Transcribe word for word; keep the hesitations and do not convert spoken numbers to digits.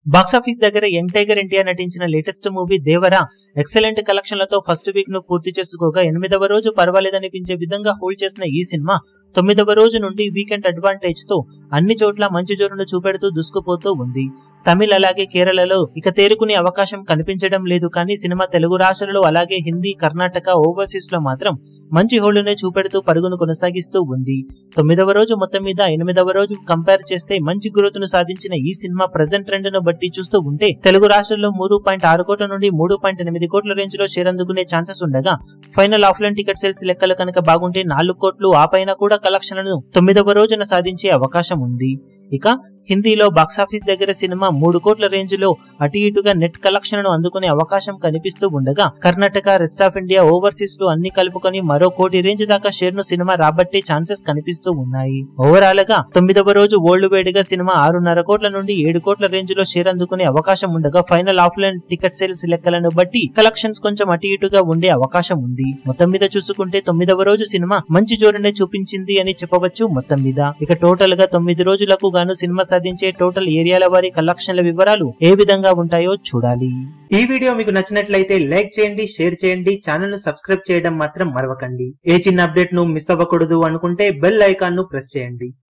Box office దగ్గర young tiger NTR నటించిన latest movie Devara excellent కలెక్షన్లతో ఫస్ట్ వీక్ ను పూర్తి చేసుకోగా ఎనిమిదవ రోజు పర్వాలేదనిపించే విధంగా హోల్డ్ చేసిన ఈ సినిమా తొమ్మిదవ రోజు నుండి వీకెండ్ అడ్వాంటేజ్ తో అన్ని చోట్ల మంచి జోరును చూపెడుతూ దూసుకుపోతూ ఉంది. తమిళ్ అలాగే కేరళలో ఇక తేరుకునే అవకాశం కనిపించడం లేదు. కానీ సినిమా తెలుగు రాష్ట్రాలలో అలాగే హిందీ, కర్ణాటక, ఓవర్సీస్ లో మాత్రం మంచి హోల్డ్నే చూపెడుతూ పరుగును కొనసాగిస్తూ ఉంది. తొమ్మిదవ రోజు మొత్తం మీద ఎనిమిదవ రోజు కంపేర్ చేస్తే మంచి గ్రోత్ ను సాధించిన ఈ సినిమా ప్రెజెంట్ ట్రెండ్ ను బట్టి చూస్తూ ఉంటే తెలుగు రాష్ట్రాల్లో మూడు పాయింట్ ఆరు కోట్ల నుండి మూడు పాయింట్ ఎనిమిది కోట్ల రేంజ్ లో షేర్ అందుకునే ఛాన్సెస్ ఉండగా ఫైనల్ ఆఫ్లైన్ టికెట్ సేల్స్ లెక్కలు కనుక బాగుంటే నాలుగు కోట్లు ఆ పైన కూడా కలెక్షన్లను తొమ్మిదవ రోజున సాధించే అవకాశం ఉంది. ఇక హిందీలో బాక్సాఫీస్ దగ్గర సినిమా మూడు కోట్ల రేంజ్ లో అటు ఇటుగా నెట్ కలెక్షన్ ను అందుకునే అవకాశం కనిపిస్తూ ఉండగా Karnataka, rest of India, overseas లో అన్ని కలుపుకొని మరో కోటి రేంజ్ దాకా షేర్ ను సినిమా రాబట్టే ఛాన్సెస్ కనిపిస్తూ ఉన్నాయి. ఓవరాల్ గా తొమ్మిదవ రోజు వరల్డ్ వైడ్ గా సినిమా ఆరున్నర కోట్ల నుండి ఏడు కోట్ల రేంజ్ లో షేర్ అందుకునే అవకాశం ఉండగా ఫైనల్ ఆఫ్లైన్ టికెట్ సేల్స్ లెక్కలను బట్టి కలెక్షన్స్ కొంచెం అటు ఇటుగా ఉండే అవకాశం ఉంది. మొత్తం మీద చూసుకుంటే తొమ్మిదవ రోజు సినిమా మంచి జోరునే చూపించింది అని చెప్పవచ్చు. మొత్తం మీద ఇక టోటల్ గా తొమ్మిది రోజులకు గాను సినిమా సాధించే టోటల్ ఏరియాల వారి కలెక్షన్ల వివరాలు ఏ విధంగా ఉంటాయో చూడాలి. ఈ వీడియో మీకు నచ్చినట్లయితే లైక్ చేయండి, షేర్ చేయండి, ఛానల్ ను సబ్స్క్రైబ్ చేయడం మాత్రం మరవకండి. ఏ చిన్న అప్డేట్ ను మిస్ అవ్వకూడదు అనుకుంటే బెల్ ఐకాన్ ను ప్రెస్ చేయండి.